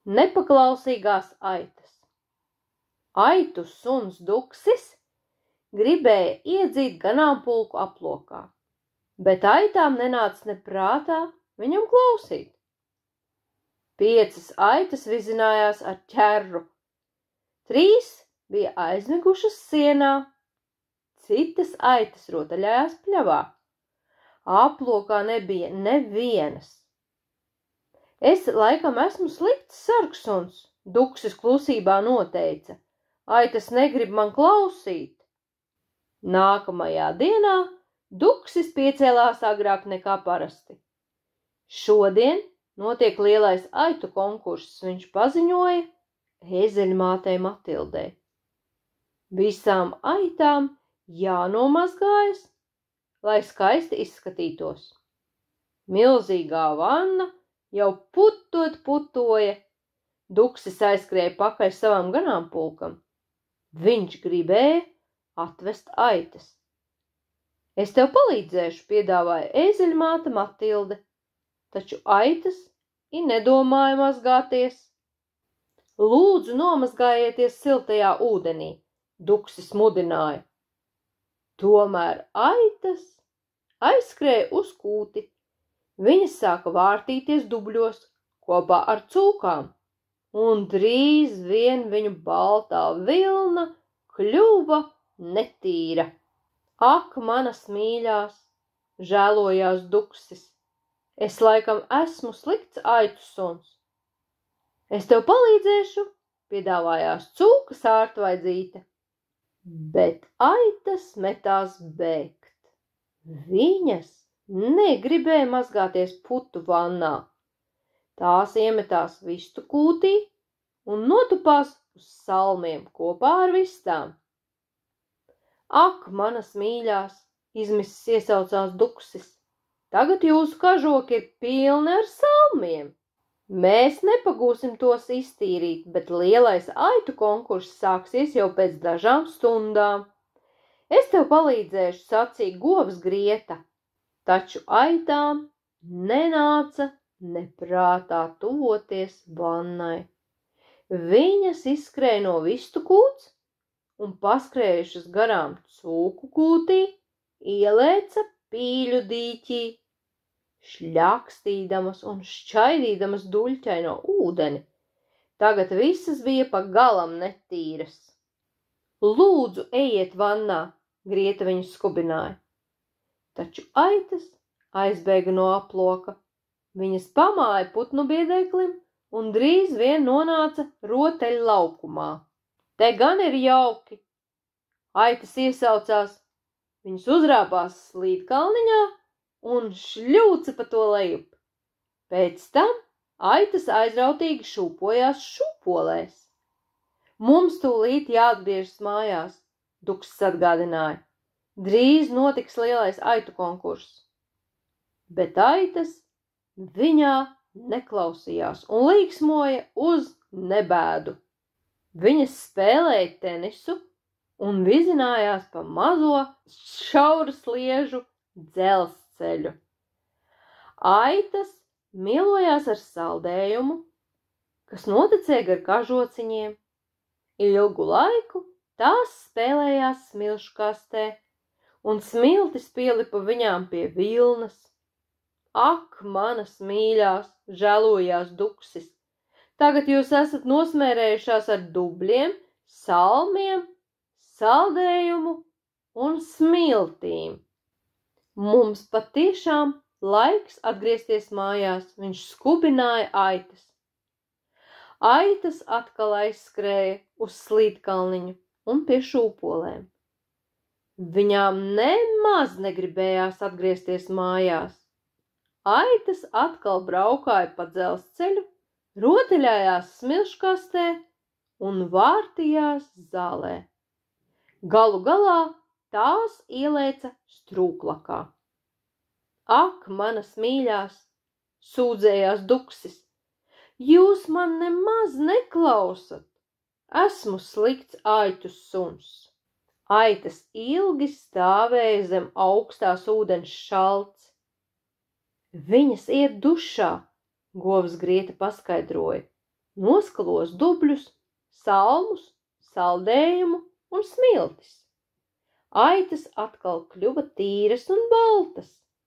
Nepaklausīgās aitas. Aitu suns Duksis gribēja iedzīt ganāmpulku aplokā, bet aitām nenāca ne prātā viņam klausīt. 5 aitas vizinājās ar ķerru, 3 bija aizmigušas sienā, citas aitas rotaļājās pļavā. Aplokā nebija nevienas. Es laikam esmu slikts sargsuns, Duksis klusībā noteica. Aitas negrib man klausīt. Nākamajā dienā Duksis piecēlās agrāk nekā parasti. Šodien notiek lielais aitu konkurss, viņš paziņoja ēzeļmātei Matildei. Visām aitām jānomazgājas, lai skaisti izskatītos. Milzīgā vanna jau putoja. Duksis aizskrēja pakaļ savam ganāmpulkam. Viņš gribēja atvest aitas. Es tev palīdzēšu, piedāvāja ēzeļmāte Matilde, taču aitas nedomāja mazgāties. Lūdzu, nomazgājieties siltajā ūdenī, Duksis mudināja. Tomēr aitas aizskrēja uz kūti. Viņas sāka vārtīties dubļos kopā ar cūkām, un drīz vien viņu baltā vilna kļuva netīra. Ak, manas mīļās, žēlojās Duksis, es laikam esmu slikts aitu suns. Es tev palīdzēšu, piedāvājās cūka Sārtvaidzīte, bet aitas metās bēgt. Viņas negribēja mazgāties putu vannā. Tās iemetās vistu kūtī un notupās uz salmiem kopā ar vistām. Ak, manas mīļās, izmisis iesaucās Duksis, tagad jūsu kažoki ir pilni ar salmiem. Mēs nepagūsim tos iztīrīt, bet lielais aitu konkurss sāksies jau pēc dažām stundām. Es tev palīdzēšu, sacīja govs Grieta, taču aitām nenāca neprātā tuvoties vannai. Viņas izskrēja no vistu kūts un paskrējušas garām cūku kūtī, ielēca pīļu dīķī, šļakstīdamas un šķaidīdamas duļķaino ūdeni. Tagad visas bija pagalam netīras. Lūdzu, ejiet vannā, Grieta viņus skubināja. Taču aitas aizbēga no aploka. Viņas pamāja putnu biedēklim un drīz vien nonāca rotaļu laukumā. Te gan ir jauki. Aitas iesaucās, viņas uzrāpās slīdkalniņā un šļūca pa to lejup. Pēc tam aitas aizrautīgi šūpojās šūpolēs. Mums tūlīt jāatgriežas mājās, Duksis atgādināja. Drīz notiks lielais aitu konkurss. Bet aitas viņā neklausījās un līksmoja uz nebēdu. Viņas spēlēja tenisu un vizinājās pa mazo šauru sliežu dzelzceļu. Aitas mielojās ar saldējumu, kas noticēja gar kažociņiem. Ilgu laiku tās spēlējās smilšu kastē, un smiltis pielipa viņām pie vilnas. Ak, manas mīļās, žēlojās Duksis, tagad jūs esat nosmērējušās ar dubļiem, salmiem, saldējumu un smiltīm. Mums patiešām laiks atgriezties mājās, viņš skubināja aitas. Aitas atkal aizskrēja uz slīdkalniņu un pie šūpolēm. Viņām nemaz negribējās atgriezties mājās. Aitas atkal braukāja pa dzelzceļu, rotaļājās smilškastē un vārtījās zālē. Galu galā tās ielēca strūklakā. Ak, manas mīļās, sūdzējās Duksis, jūs man nemaz neklausat. Esmu slikts aitu suns. Aitas ilgi stāvēja zem augstās ūdens šalts. Viņas iet dušā, govs Grieta paskaidroja. noskalos dubļus, salmus, saldējumu un smiltis. Aitas atkal kļuva tīras un baltas.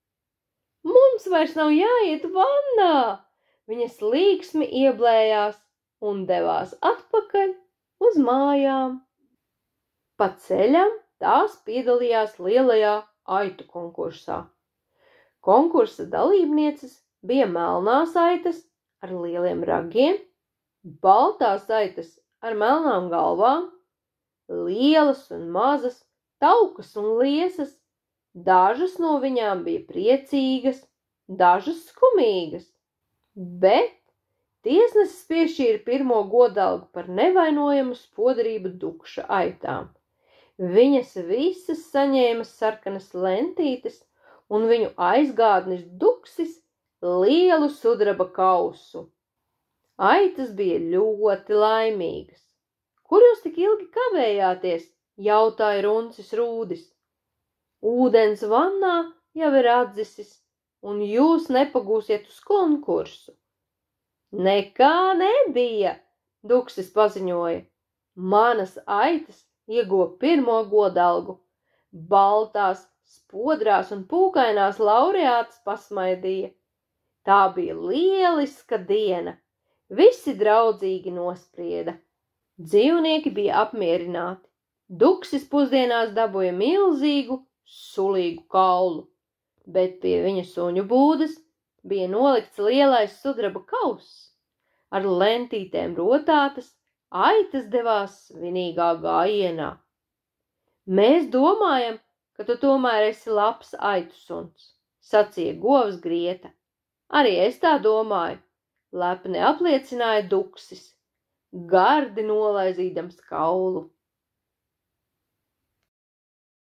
Mums vairs nav jāiet vannā, viņas līksmi ieblējās un devās atpakaļ uz mājām. Pa ceļam tās piedalījās lielajā aitu konkursā. Konkursa dalībnieces bija melnās aitas ar lieliem ragiem, baltās aitas ar melnām galvām, lielas un mazas, taukas un liesas, dažas no viņām bija priecīgas, dažas skumīgas, bet tiesnesis piešķīra pirmo godalgu par nevainojamu spodarību Dukša aitām. Viņas visas saņēma sarkanas lentītes, un viņu aizgādnis Duksis lielu sudraba kausu. Aitas bija ļoti laimīgas. Kur jūs tik ilgi kavējāties? Jautāja Runcis Rūdis. Ūdens vannā jau ir atdzisis, un jūs nepagūsiet uz konkursu. Nekā nebija, Duksis paziņoja. Manas aitas ieguva pirmo godalgu. Baltās, spodrās un pūkainās laureātes pasmaidīja. Tā bija lieliska diena. Visi draudzīgi nosprieda. Dzīvnieki bija apmierināti. Duksis pusdienās dabūja milzīgu, sulīgu kaulu, bet pie viņa suņu būdas bija nolikts lielais sudraba kauss. Ar lentītēm rotātas, aitas devās svinīgā gājienā. Mēs domājam, ka tu tomēr esi labs aitu suns, sacīja govs Grieta. Arī es tā domāju, lepni apliecināja Duksis, gardi nolaizīdams kaulu.